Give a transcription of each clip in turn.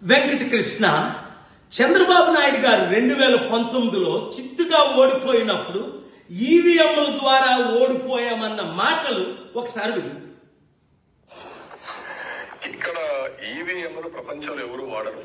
వెంకటకృష్ణ చంద్రబాబు నాయుడు గారు 2019లో చిత్తుగా ఓడిపోయినప్పుడు ఈవీఎంల ద్వారా ఓడిపోయామన్న మాటలు ఒకసారి విను. ఇక్కడ ఈవీఎంలు ప్రపంచంలో ఎవరు వాడరు.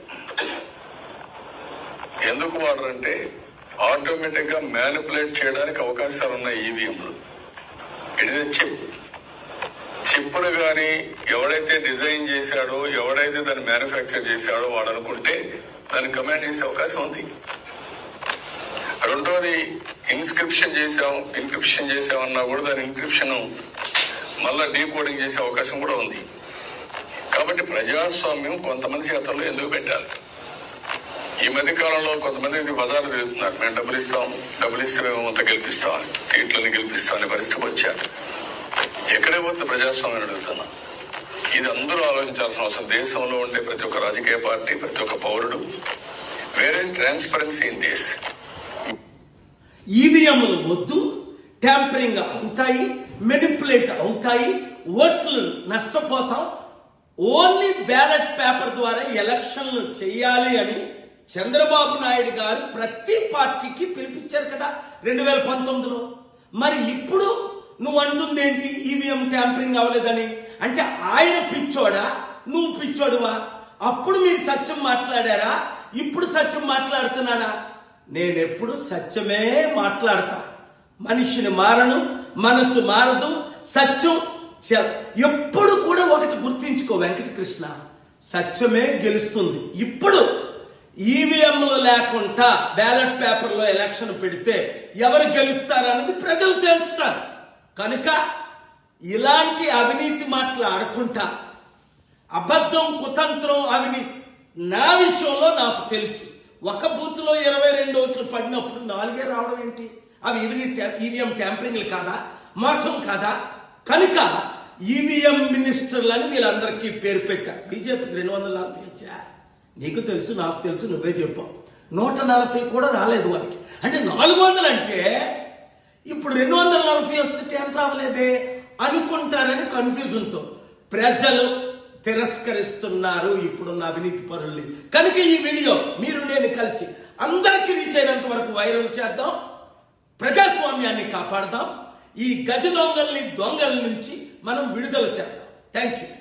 ఎందుకు వాడరంటే ఆటోమేటిక్ గా మ్యానిపులేట్ చేయడానికి అవకాశాలు ఉన్నాయి ఈవీఎంలు. ఇది చిప్పును గాని ఎవడైతే డిజైన్ చేశాడో, ఎవడైతే దాన్ని మ్యానుఫ్యాక్చర్ చేశాడో వాడు అనుకుంటే దాన్ని కమాండ్ చేసే అవకాశం ఉంది. రెండోది ఇన్స్క్రిప్షన్ చేసామన్నా కూడా దాని ఇన్క్రిప్షన్ మళ్ళా డీకోడింగ్ చేసే అవకాశం కూడా ఉంది. కాబట్టి ప్రజాస్వామ్యం కొంతమంది చేతల్లో ఎందుకు పెట్టాలి? ఈ మధ్య కాలంలో కొంతమంది పదాలు తిరుగుతున్నారు, మేము డబ్బులు ఇస్తే మేము అంత గెలిపిస్తాం, సీట్లను గెలిపిస్తాం అనే పరిస్థితికి వచ్చారు. ఎక్కడే పోతే ప్రజాస్వామ్యం అడుగుతున్నా. ఇది అందరూ ఆలోచించాల్సిన అవసరం. దేశంలో ఉండే ప్రతి ఒక్క రాజకీయ పార్టీ, ప్రతి ఒక్క పౌరుడు వేరే ట్రాన్స్పరెన్సీ ఇన్ దిస్. ఈవీఎంలు వద్దు, ట్యాంపరింగ్ అవుతాయి, మెనిపులేట్ అవుతాయి, ఓట్లు నష్టపోతాం, ఓన్లీ బ్యాలెట్ పేపర్ ద్వారా ఎలక్షన్లు చేయాలి అని చంద్రబాబు నాయుడు గారు ప్రతి పార్టీకి పిలిపించారు కదా 2019లో. మరి ఇప్పుడు నువ్వు అంటుంది ఏంటి? ఈవీఎం ట్యాంపరింగ్ అవ్వలేదని. అంటే ఆయన పిచ్చోడా, నువ్వు పిచ్చోడువా? అప్పుడు మీరు సత్యం మాట్లాడారా? ఇప్పుడు సత్యం మాట్లాడుతున్నారా? నేనెప్పుడు సత్యమే మాట్లాడతా. మనిషిని మారను, మనసు మారదు, సత్యం ఎప్పుడు కూడా ఒకటి గుర్తించుకో వెంకటకృష్ణ, సత్యమే గెలుస్తుంది. ఇప్పుడు ఈవీఎంలు లేకుండా బ్యాలెట్ పేపర్లో ఎలక్షన్ పెడితే ఎవరు గెలుస్తారన్నది ప్రజలు తెలుస్తారు. కనుక ఇలాంటి అవినీతి మాటలు ఆడుకుంటా, అబద్ధం, కుతంత్రం, అవినీతి నా విషయంలో నాకు తెలుసు. ఒక బూత్ లో 22 ఓట్లు పడినప్పుడు 4 రావడం ఏంటి? అవి ఈవీఎం ట్యాంపరింగ్లు కాదా? మోసం కాదా? కనుక ఈవీఎం మినిస్టర్లని వీళ్ళందరికీ పేరు పెట్టా. బీజేపీకి 240 వచ్చా, నీకు తెలుసు, నాకు తెలుసు, నువ్వే చెప్పావు. 140 కూడా రాలేదు వాళ్ళకి. అంటే 400 అంటే ఇప్పుడు 240 వస్తే ట్యాంపర్ అవ్వలేదే అనుకుంటారని కన్ఫ్యూజన్తో ప్రజలు తిరస్కరిస్తున్నారు ఇప్పుడున్న అవినీతి పరుల్ని. కనుక ఈ వీడియో మీరు నేను కలిసి అందరికీ రీచ్ అయినంత వరకు వైరల్ చేద్దాం, ప్రజాస్వామ్యాన్ని కాపాడదాం, ఈ గజ దొంగల నుంచి మనం విడుదల చేద్దాం. Thank you.